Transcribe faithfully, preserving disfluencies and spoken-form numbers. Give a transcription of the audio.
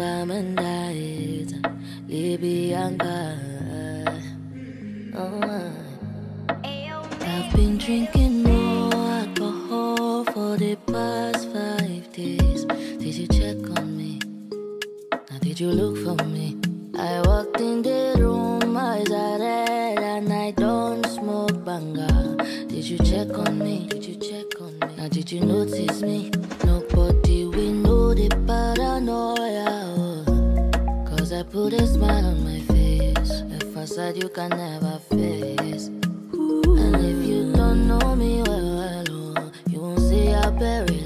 Bamandait, Libyanka. Oh, I've been drinking more alcohol for the past five days. Did you check on me? Now did you look for me? I walked in the room, eyes are red, and I don't smoke banga. Did you check on me? Did you check on me? Now did you notice me? Nobody will know the paranoia. Oh. Cause I put a smile on my face, a facade you can never face. And if you don't know me well, well oh, you won't see how buried